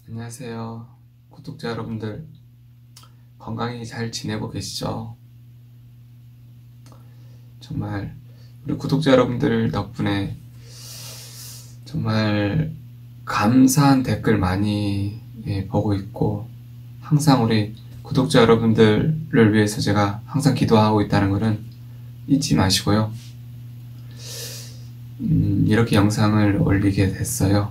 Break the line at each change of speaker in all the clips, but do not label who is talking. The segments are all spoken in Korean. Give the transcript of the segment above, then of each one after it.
안녕하세요. 구독자 여러분들, 건강히 잘 지내고 계시죠? 정말 우리 구독자 여러분들 덕분에 정말 감사한 댓글 많이 보고 있고, 항상 우리 구독자 여러분들을 위해서 제가 항상 기도하고 있다는 것은 잊지 마시고요. 이렇게 영상을 올리게 됐어요.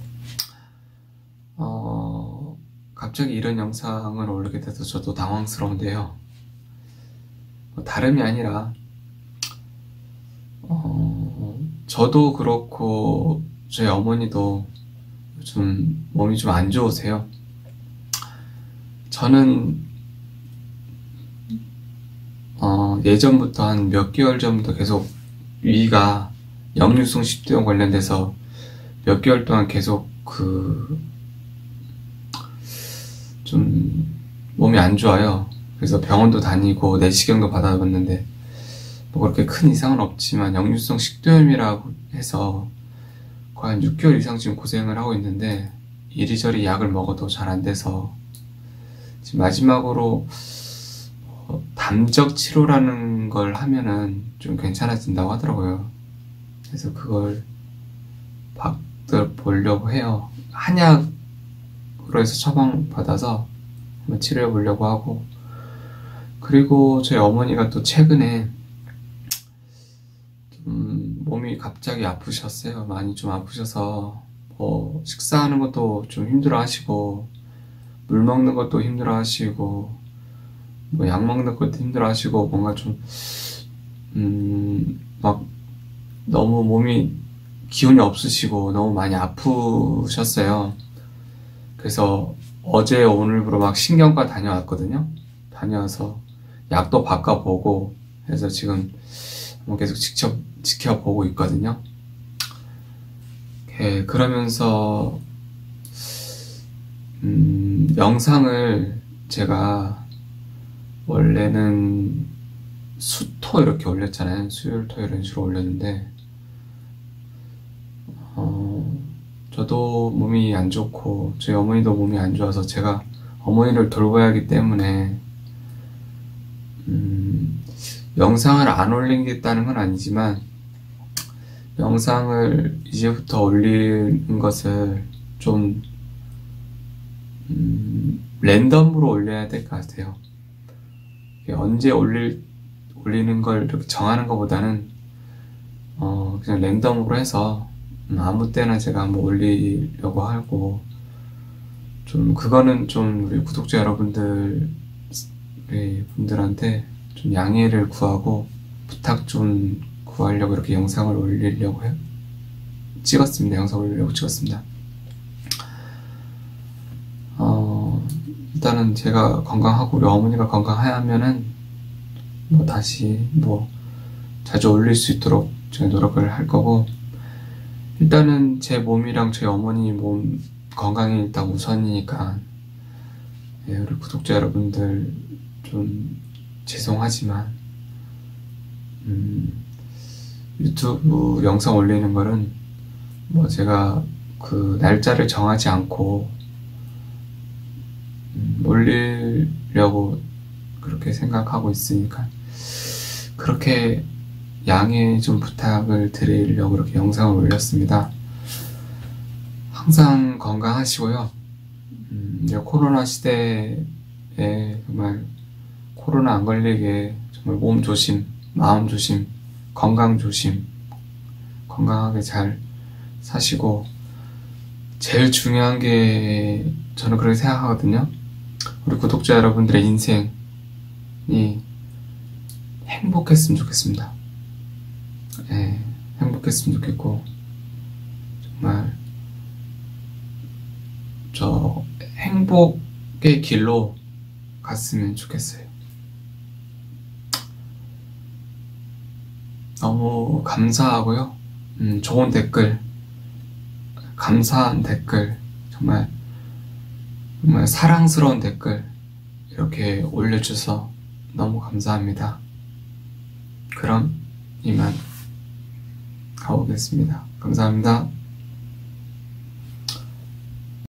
갑자기 이런 영상을 올리게 돼서 저도 당황스러운데요. 다름이 아니라 저도 그렇고 저희 어머니도 요즘 몸이 좀 안 좋으세요. 저는 예전부터 한 몇 개월 전부터 계속 위가 역류성 식도염 관련돼서 몇 개월 동안 계속 좀 몸이 안 좋아요. 그래서 병원도 다니고 내시경도 받아봤는데 뭐 그렇게 큰 이상은 없지만 역류성 식도염이라고 해서 거의 한 6개월 이상 지금 고생을 하고 있는데 이리저리 약을 먹어도 잘 안 돼서 지금 마지막으로 담적 치료라는 걸 하면은 좀 괜찮아진다고 하더라고요. 그래서 그걸 받아보려고 해요. 한약으로 해서 처방받아서 한번 치료해 보려고 하고, 그리고 저희 어머니가 또 최근에 몸이 갑자기 아프셨어요. 많이 좀 아프셔서 식사하는 것도 좀 힘들어 하시고, 물 먹는 것도 힘들어 하시고, 약 먹는 것도 힘들어 하시고, 뭔가 좀 막 너무 몸이 기운이 없으시고 너무 많이 아프셨어요. 그래서 어제 오늘부로 막 신경과 다녀왔거든요. 다녀와서 약도 바꿔보고 해서 지금 계속 지켜보고 있거든요. 그러면서 영상을 제가 원래는 수토 이렇게 올렸잖아요. 수요일 토요일 이런 식으로 올렸는데 저도 몸이 안 좋고 저희 어머니도 몸이 안 좋아서 제가 어머니를 돌봐야 하기 때문에 영상을 안 올리겠다는 건 아니지만 영상을 이제부터 올리는 것을 좀 랜덤으로 올려야 될 것 같아요. 언제 올리는 걸 이렇게 정하는 것보다는 그냥 랜덤으로 해서 아무 때나 제가 한번 올리려고 하고, 좀 그거는 좀 우리 구독자 분들한테 좀 양해를 구하고 부탁 좀 구하려고 이렇게 영상을 올리려고 찍었습니다. 영상을 올리려고 찍었습니다. 일단은 제가 건강하고 우리 어머니가 건강하면은 다시 자주 올릴 수 있도록 제가 노력을 할 거고, 일단은 제 몸이랑 저희 어머니 몸 건강이 일단 우선이니까 우리 구독자 여러분들 좀 죄송하지만 유튜브 영상 올리는 거는 제가 그 날짜를 정하지 않고 올리려고 그렇게 생각하고 있으니까 그렇게 양해 좀 부탁을 드리려고 그렇게 영상을 올렸습니다. 항상 건강하시고요. 코로나 시대에 정말 코로나 안 걸리게 정말 몸 조심, 마음 조심, 건강 조심, 건강하게 잘 사시고, 제일 중요한 게 저는 그렇게 생각하거든요. 우리 구독자 여러분들의 인생이 행복했으면 좋겠습니다. 행복했으면 좋겠고, 정말 저 행복의 길로 갔으면 좋겠어요. 너무 감사하고요. 좋은 댓글, 감사한 댓글, 정말 사랑스러운 댓글 이렇게 올려주셔서 너무 감사합니다. 그럼 이만 가보겠습니다. 감사합니다.